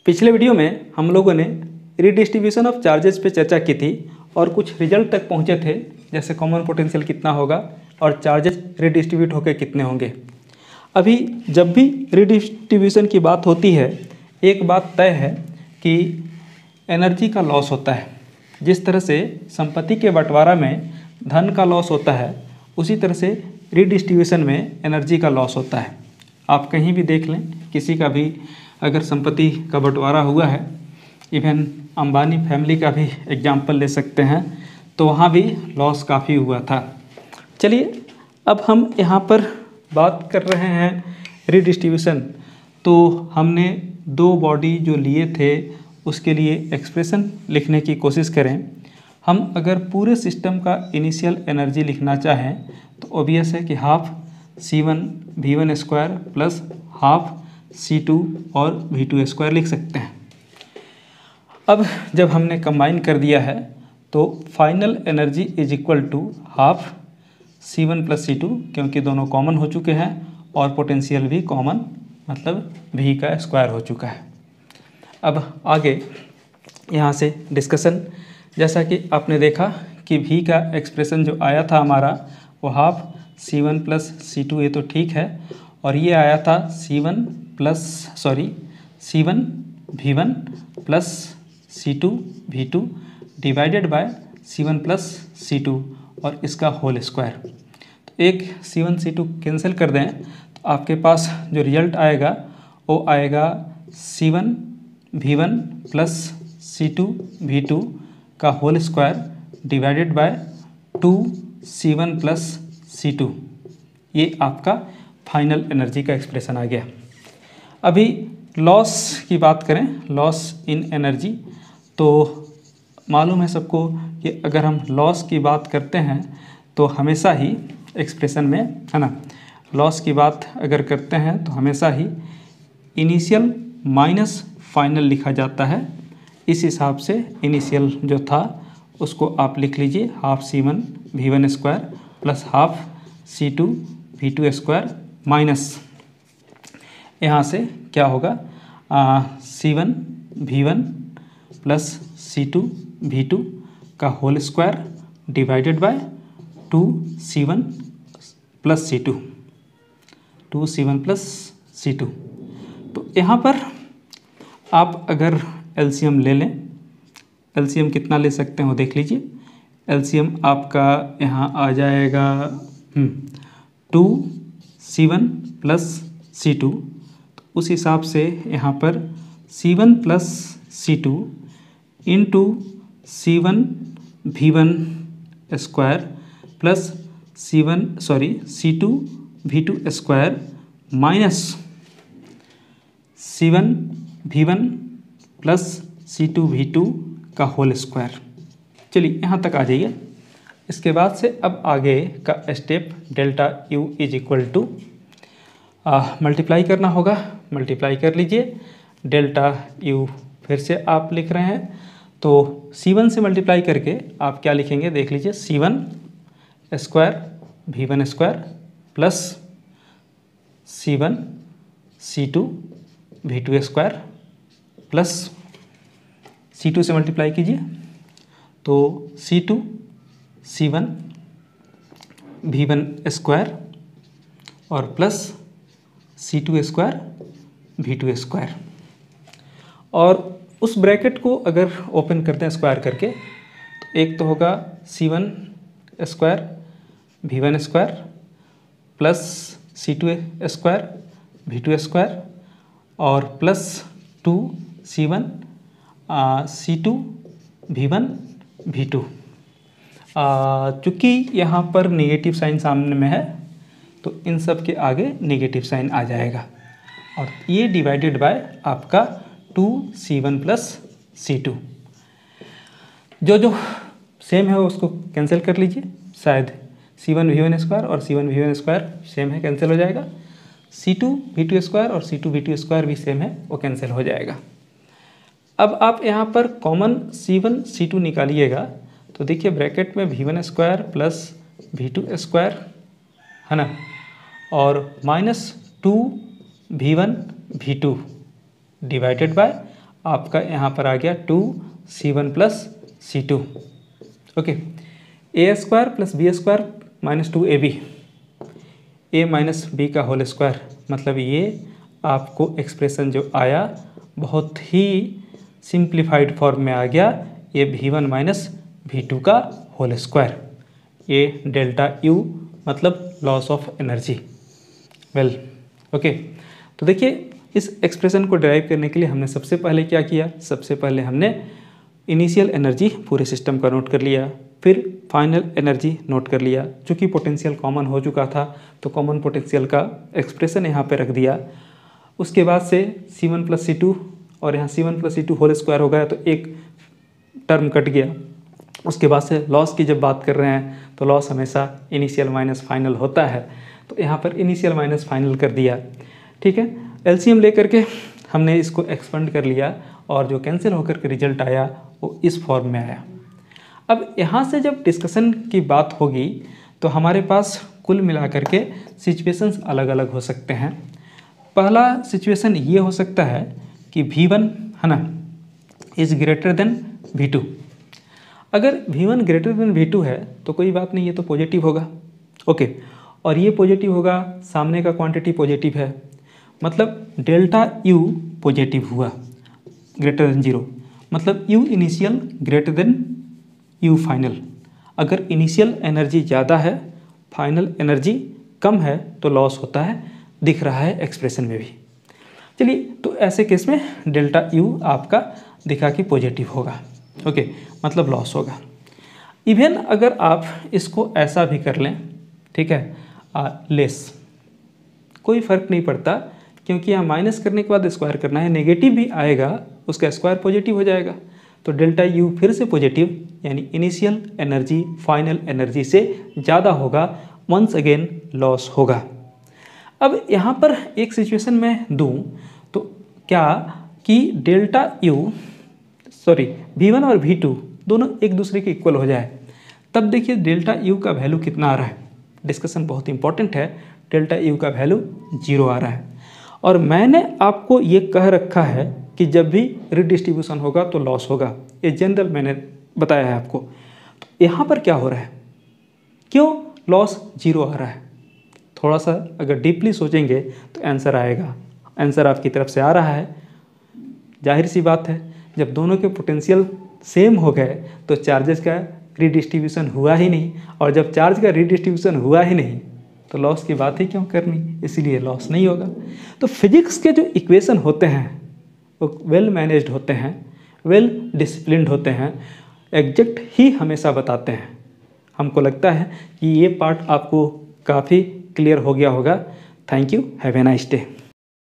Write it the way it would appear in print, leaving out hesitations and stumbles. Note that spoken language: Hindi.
पिछले वीडियो में हम लोगों ने रिडिस्ट्रीब्यूशन ऑफ चार्जेस पे चर्चा की थी और कुछ रिजल्ट तक पहुंचे थे, जैसे कॉमन पोटेंशियल कितना होगा और चार्जेस रिडिस्ट्रीब्यूट होकर कितने होंगे। अभी जब भी रिडिस्ट्रीब्यूशन की बात होती है, एक बात तय है कि एनर्जी का लॉस होता है। जिस तरह से संपत्ति के बंटवारा में धन का लॉस होता है, उसी तरह से रिडिस्ट्रीब्यूशन में एनर्जी का लॉस होता है। आप कहीं भी देख लें, किसी का भी अगर संपत्ति का बंटवारा हुआ है, इवन अंबानी फैमिली का भी एग्जाम्पल ले सकते हैं, तो वहाँ भी लॉस काफ़ी हुआ था। चलिए अब हम यहाँ पर बात कर रहे हैं रिडिस्ट्रीब्यूशन। तो हमने दो बॉडी जो लिए थे उसके लिए एक्सप्रेशन लिखने की कोशिश करें। हम अगर पूरे सिस्टम का इनिशियल एनर्जी लिखना चाहें तो ऑब्वियस है कि half C1 V1 square plus half C2 और V2 स्क्वायर लिख सकते हैं। अब जब हमने कंबाइन कर दिया है तो final energy is equal to half C1 plus C2, क्योंकि दोनों कॉमन हो चुके हैं और पोटेंशियल भी कॉमन, मतलब V का स्क्वायर हो चुका है। अब आगे यहाँ से डिस्कशन, जैसा कि आपने देखा कि V का एक्सप्रेशन जो आया था हमारा वो हाफ C1 प्लस C2, ये तो ठीक है, और ये आया था C1 V1 plus C2 V2 divided by C1 plus C2 और इसका होल स्क्वायर। तो एक C1 C2 कैंसिल कर दें तो आपके पास जो रिजल्ट आएगा वो आएगा C1 V1 plus C2 V2 का whole square divided by 2 C1 plus C2। ये आपका फाइनल एनर्जी का एक्सप्रेशन आ गया। अभी लॉस की बात करें, लॉस इन एनर्जी, तो मालूम है सबको कि अगर हम लॉस की बात करते हैं तो हमेशा ही एक्सप्रेशन में, है ना, लॉस की बात अगर करते हैं तो हमेशा ही इनिशियल माइनस फाइनल लिखा जाता है। इस हिसाब से इनिशियल जो था उसको आप लिख लीजिए half C1 V1 square plus half C2 V2 square minus, यहाँ से क्या होगा, C1 V1 plus C2 V2 का whole square divided by 2 C1 plus C2 तो यहाँ पर आप अगर एलसीएम ले लें, एलसीएम कितना ले सकते हैं वो देख लीजिए। एलसीएम आपका यहाँ आ जाएगा 2 C1 प्लस C2, तो उस हिसाब से यहाँ पर C1 plus C2 into C1 V1 square plus C2 V2 square minus C1 V1 plus C2 V2 का होल स्क्वायर। चलिए यहाँ तक आ जाइए। इसके बाद से अब आगे का step delta U is equal to multiply करना होगा। मल्टीप्लाई कर लीजिए। डेल्टा U फिर से आप लिख रहे हैं तो C1 से मल्टीप्लाई करके आप क्या लिखेंगे देख लीजिए, C1 square V1 square plus C1 C2 V2 square plus C2 से मल्टीप्लाई कीजिए तो C2 C1 V1 स्क्वायर और plus C2 square V2 square, और उस ब्रैकेट को अगर ओपन करते हैं स्क्वायर करके तो एक तो होगा C1 square V1 square plus C2 square V2 square और plus 2 C1 C2 V1 V2। चूँकि यहाँ पर नेगेटिव साइन सामने में है तो इन सब के आगे नेगेटिव साइन आ जाएगा और ये डिवाइडेड बाय आपका 2 C1 प्लस C2। जो सेम है उसको कैंसिल कर लीजिए, शायद C1 V1 स्क्वायर और C1 V1 स्क्वायर सेम है, कैंसिल हो जाएगा। C2 V2 स्क्वायर और C2 V2 स्क्वायर भी सेम है, वो कैंसिल हो जाएगा। अब आप यहाँ पर कॉमन C1 C2 निकालिएगा तो देखिए ब्रैकेट में V1 square plus V2 square है ना, और minus 2 V1 V2 divided by आपका यहाँ पर आ गया 2c1 plus c2। Okay, A square plus B square minus 2ab, A minus B का होल स्क्वायर, मतलब ये आपको एक्सप्रेशन जो आया बहुत ही सिंप्लीफाइड फॉर्म में आ गया, ये v1 माइनस v2 का होल स्क्वायर, ये डेल्टा यू मतलब loss of energy. Well okay, तो देखिए इस एक्सप्रेशन को डिराइव करने के लिए हमने सबसे पहले क्या किया, सबसे पहले हमने इनिशियल एनर्जी पूरे सिस्टम का नोट कर लिया, फिर फाइनल एनर्जी नोट कर लिया। चूँकि पोटेंशियल कॉमन हो चुका था तो कॉमन पोटेंशियल का एक्सप्रेशन यहाँ पे रख दिया। उसके बाद से c1 प्लस c2 और यहाँ c1 plus c2 whole square हो गया तो एक टर्म कट गया। उसके बाद से लॉस की जब बात कर रहे हैं तो लॉस हमेशा इनिशियल माइनस फाइनल होता है, तो यहाँ पर इनिशियल माइनस फाइनल कर दिया। ठीक है, एलसीएम लेकर के हमने इसको एक्सपेंड कर लिया और जो कैंसिल होकर के रिजल्ट आया वो इस फॉर्म में आया। अब यहाँ से जब डिस्कशन की बात होगी तो हमारे पास कुल मिलाकर के सिचुएशंस अलग अलग हो सकते हैं। पहला सिचुएशन ये हो सकता है कि v1 है ना इज़ ग्रेटर देन v2। अगर v1 ग्रेटर देन v2 है तो कोई बात नहीं, ये तो पॉजिटिव होगा। ओके, और ये पॉजिटिव होगा, सामने का क्वांटिटी पॉजिटिव है, मतलब डेल्टा u पॉजिटिव हुआ ग्रेटर देन 0, मतलब u initial greater than u final. अगर इनिशियल एनर्जी ज़्यादा है, फाइनल एनर्जी कम है तो लॉस होता है, दिख रहा है एक्सप्रेशन में भी। चलिए, तो ऐसे केस में डेल्टा u आपका दिखा कि पॉजिटिव होगा। ओके, मतलब लॉस होगा। इवन अगर आप इसको ऐसा भी कर लें, ठीक है, लेस, कोई फ़र्क नहीं पड़ता, क्योंकि यहाँ माइनस करने के बाद स्क्वायर करना है, नेगेटिव भी आएगा उसका स्क्वायर पॉजिटिव हो जाएगा, तो डेल्टा यू फिर से पॉजिटिव, यानी इनिशियल एनर्जी फाइनल एनर्जी से ज़्यादा होगा, वंस अगेन लॉस होगा। अब यहाँ पर एक सिचुएशन में दूँ तो क्या कि डेल्टा यू v1 और v2 दोनों एक दूसरे के इक्वल हो जाए, तब देखिए डेल्टा यू का वैल्यू कितना आ रहा है। डिस्कशन बहुत इंपॉर्टेंट है, डेल्टा यू का वैल्यू 0 आ रहा है। और मैंने आपको ये कह रखा है कि जब भी रिडिस्ट्रीब्यूशन होगा तो लॉस होगा, ये जनरल मैंने बताया है आपको। तो यहाँ पर क्या हो रहा है, क्यों लॉस 0 आ रहा है? थोड़ा सा अगर डीपली सोचेंगे तो आंसर आएगा। आंसर आपकी तरफ से आ रहा है, जाहिर सी बात है, जब दोनों के पोटेंशियल सेम हो गए तो चार्जेस का रिडिस्ट्रीब्यूशन हुआ ही नहीं, और जब चार्ज का रिडिस्ट्रीब्यूशन हुआ ही नहीं तो लॉस की बात ही क्यों करनी, इसीलिए लॉस नहीं होगा। तो फिजिक्स के जो इक्वेशन होते हैं वो वेल मैनेज्ड होते हैं, वेल डिसिप्लिन्ड होते हैं, एग्जैक्ट ही हमेशा बताते हैं। हमको लगता है कि ये पार्ट आपको काफ़ी क्लियर हो गया होगा। Thank you, have a nice day.